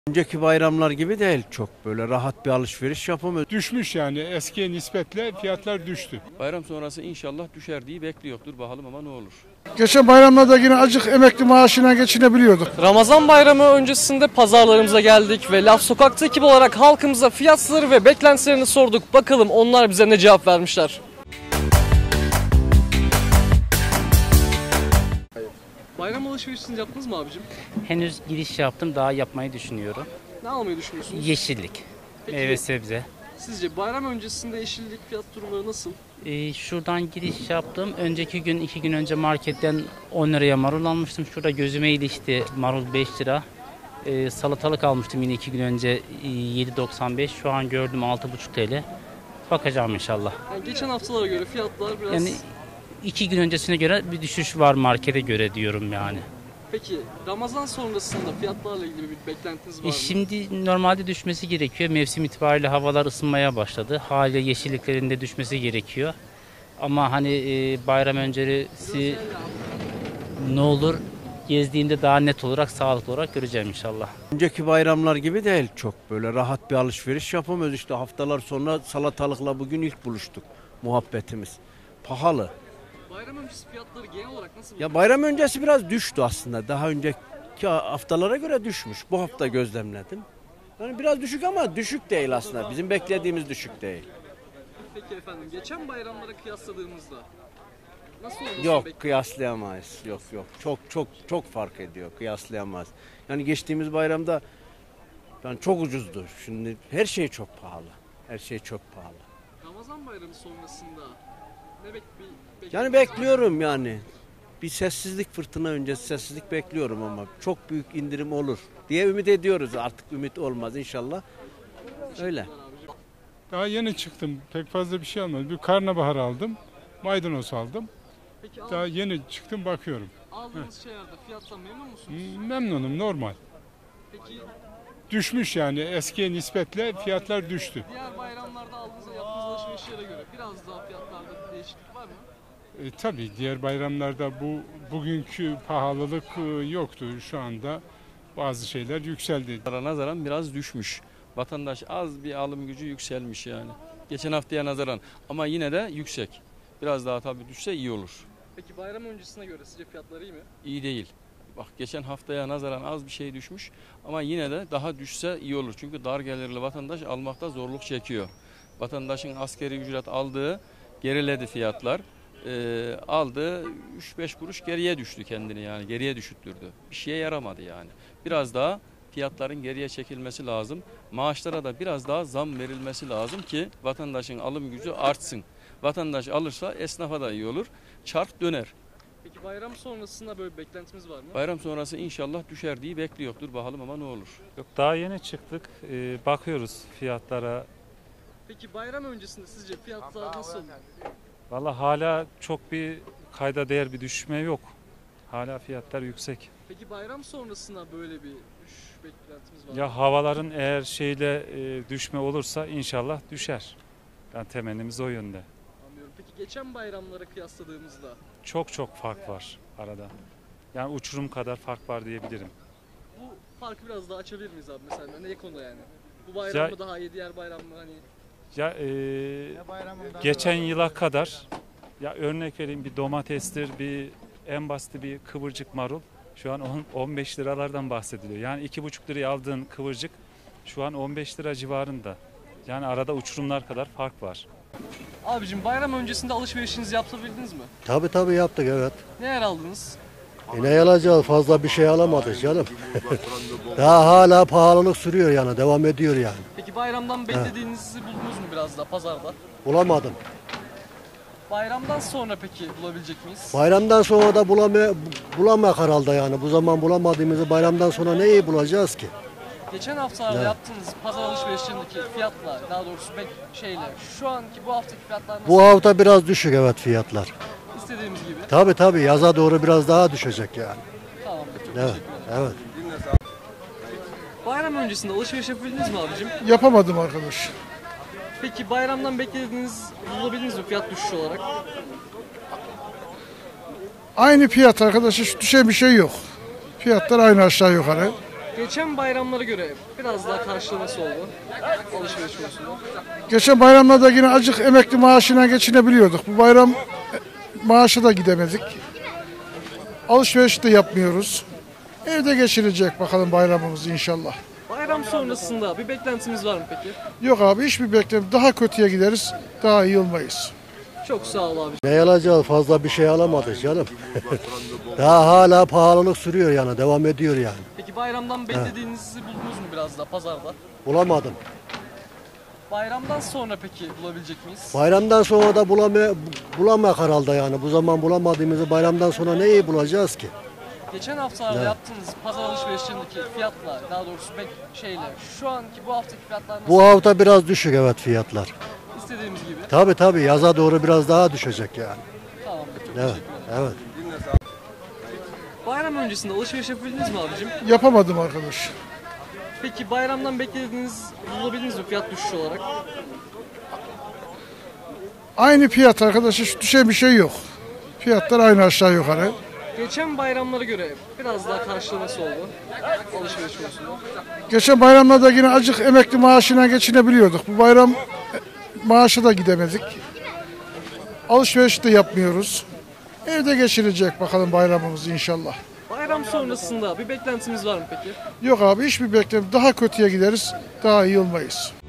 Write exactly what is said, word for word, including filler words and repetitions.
Önceki bayramlar gibi değil, çok böyle rahat bir alışveriş yapamıyoruz. Düşmüş yani eskiye nispetle fiyatlar düştü. Bayram sonrası inşallah düşer diye bekliyordur bakalım ama ne olur. Geçen bayramlarda yine acık emekli maaşına geçinebiliyorduk. Ramazan bayramı öncesinde pazarlarımıza geldik ve Laf Sokak'ta ekip olarak halkımıza fiyatları ve beklentilerini sorduk. Bakalım onlar bize ne cevap vermişler. Bayram alışverişini yaptınız mı abicim? Henüz giriş yaptım, daha yapmayı düşünüyorum. Ne almayı düşünüyorsunuz? Yeşillik, Peki, meyve sebze. Sizce bayram öncesinde yeşillik fiyat durumları nasıl? Ee, şuradan giriş yaptım. Önceki gün, iki gün önce marketten on liraya marul almıştım. Şurada gözüme ilişti, marul beş lira. Ee, salatalık almıştım yine iki gün önce yedi doksan beş. Şu an gördüm altı buçuk TL. Bakacağım inşallah. Yani geçen haftalara göre fiyatlar biraz... Yani iki gün öncesine göre bir düşüş var markete göre diyorum yani. Peki Ramazan sonrasında fiyatlarla ilgili bir beklentiniz var E mı? şimdi normalde düşmesi gerekiyor. Mevsim itibariyle havalar ısınmaya başladı. Haliyle yeşilliklerin de düşmesi gerekiyor. Ama hani e, bayram öncesi ne olur gezdiğimde daha net olarak, sağlıklı olarak göreceğim inşallah. Önceki bayramlar gibi değil, çok böyle rahat bir alışveriş yapamıyoruz. İşte haftalar sonra salatalıkla bugün ilk buluştuk, muhabbetimiz. Pahalı. Bayram öncesi fiyatları genel olarak nasıl? Ya bayram öncesi biraz düştü aslında. Daha önceki haftalara göre düşmüş. Bu hafta gözlemledim. Yani biraz düşük ama düşük değil aslında. Bizim beklediğimiz düşük değil. Peki efendim, geçen bayramlara kıyasladığımızda nasıl olması Yok, bekliyorsunuz? kıyaslayamayız. Yok yok. Çok çok çok fark ediyor. Kıyaslayamayız. Yani geçtiğimiz bayramda yani çok ucuzdu. Şimdi her şey çok pahalı. Her şey çok pahalı. Ramazan bayramı sonrasında ne bek bir Yani bekliyorum yani. Bir sessizlik, fırtına öncesi sessizlik bekliyorum ama çok büyük indirim olur diye ümit ediyoruz. Artık ümit olmaz inşallah. Öyle. Daha yeni çıktım. Pek fazla bir şey almadım. Bir karnabahar aldım. Maydanoz aldım. Peki Daha yeni çıktım bakıyorum. aldığınız şeylerde fiyattan memnun musunuz? Memnunum, normal. Peki Düşmüş yani eskiye nispetle fiyatlar düştü. diğer bayramlarda aldığınız, yaptığınız alışverişlere göre biraz daha fiyatlarda bir değişiklik var mı? E, tabii diğer bayramlarda bu bugünkü pahalılık e, yoktu. Şu anda bazı şeyler yükseldi. Nazaran biraz düşmüş. Vatandaş az bir alım gücü yükselmiş yani. Geçen haftaya nazaran ama yine de yüksek. Biraz daha tabii düşse iyi olur. Peki bayram öncesine göre sizce fiyatları iyi mi? İyi değil. Bak geçen haftaya nazaran az bir şey düşmüş ama yine de daha düşse iyi olur. Çünkü dar gelirli vatandaş almakta zorluk çekiyor. Vatandaşın asgari ücret aldığı geriledi fiyatlar. Ee, aldığı üç beş kuruş geriye düştü kendini yani geriye düşüttürdü. Bir şeye yaramadı yani. Biraz daha fiyatların geriye çekilmesi lazım. Maaşlara da biraz daha zam verilmesi lazım ki vatandaşın alım gücü artsın. Vatandaş alırsa esnafa da iyi olur. Çark döner. Peki bayram sonrasında böyle bir beklentimiz var mı? Bayram sonrası inşallah düşer diye bekliyordur bakalım ama ne olur. Yok, daha yeni çıktık. Ee, bakıyoruz fiyatlara. Peki bayram öncesinde sizce fiyatlar nasıl? Vallahi hala çok bir kayda değer bir düşme yok. Hala fiyatlar yüksek. Peki bayram sonrasında böyle bir düşüş beklentimiz var mı? Ya havaların eğer şeyle e, düşme olursa inşallah düşer. Yani temennimiz o yönde. Anlıyorum. Peki geçen bayramlara kıyasladığımızda Çok çok fark var arada. Yani uçurum kadar fark var diyebilirim. bu farkı biraz daha açabilir miyiz abi mesela? Ne konuda yani? Bu bayram Ya- mı daha iyi, diğer bayram mı hani? Ya e, geçen yıla kadar ya örnek vereyim, bir domatestir, bir en basit bir kıvırcık marul şu an on on beş liralardan bahsediliyor. Yani iki buçuk liraya aldığın kıvırcık şu an on beş lira civarında. Yani arada uçurumlar kadar fark var. Abicim bayram öncesinde alışverişinizi yapabildiniz mi? Tabii tabii yaptık, evet. Neler aldınız? E ne alacağız? Fazla bir şey alamadık canım. Daha hala pahalılık sürüyor yani, devam ediyor yani. Peki bayramdan beklediğinizi buldunuz mu biraz da pazarda? Bulamadım. Bayramdan sonra peki bulabilecek miyiz? Bayramdan sonra da bulamay bulamak herhalde yani. Bu zaman bulamadığımızı bayramdan sonra neyi bulacağız ki? Geçen haftalarda Evet. yaptığınız pazar alışverişlerindeki fiyatlar, daha doğrusu bek şeyler, şu anki bu haftaki fiyatlar nasıl? Bu hafta biraz düşük, evet, fiyatlar. İstediğimiz gibi. Tabii tabii yaza doğru biraz daha düşecek yani. Tamam. Çok Evet, teşekkür ederim. evet. Bayram öncesinde alışveriş yapabildiniz mi abicim? Yapamadım arkadaş. Peki bayramdan beklediğiniz, bulabildiniz mi fiyat düşüşü olarak? Aynı fiyat arkadaş, hiç düşen bir şey yok. Fiyatlar aynı aşağı yukarı. Geçen bayramlara göre biraz daha karşılığı nasıl oldu? Alışveriş konusunda. Geçen bayramlarda yine acık emekli maaşına geçinebiliyorduk. Bu bayram e, maaşa da gidemedik. Alışveriş de yapmıyoruz. Evde geçirecek bakalım bayramımızı inşallah. Bayram sonrasında bir beklentimiz var mı peki? Yok abi hiçbir beklem. Daha kötüye gideriz. Daha iyi olmayız. Çok sağ ol abi. Ne alacağız? Fazla bir şey alamadık canım. Daha hala pahalılık sürüyor yani. Devam ediyor yani. Peki bayramdan beklediğinizi buldunuz mu biraz da pazarda? Bulamadım. Bayramdan sonra peki bulabilecek miyiz? Bayramdan sonra da bulama, bulamak herhalde yani. Bu zaman bulamadığımızı bayramdan sonra neyi bulacağız ki? Geçen haftalarda Evet. yaptığınız pazar alışverişlerindeki fiyatlar, daha doğrusu bek şeyler, şu anki bu haftaki fiyatlar nasıl? Bu hafta biraz düşük evet fiyatlar. İstediğimiz gibi. Tabii tabii yaza doğru biraz daha düşecek yani. Tamam. Çok Evet, teşekkür ederim. evet. Bayram öncesinde alışveriş yapabildiniz mi abicim? Yapamadım arkadaş. Peki bayramdan beklediğiniz bulabildiniz mi fiyat düşüşü olarak? Aynı fiyat arkadaş. Hiç düşen bir şey yok. Fiyatlar aynı aşağı yukarı. Geçen bayramlara göre biraz daha karşılığı nasıl oldu? Alışveriş konusunda. Geçen bayramlarda yine acık emekli maaşına geçinebiliyorduk. Bu bayram e, maaşa da gidemedik. Alışveriş de yapmıyoruz. Evde geçirecek bakalım bayramımızı inşallah. Bayram sonrasında bir beklentimiz var mı peki? Yok abi hiçbir beklem. Daha kötüye gideriz. Daha iyi olmayız.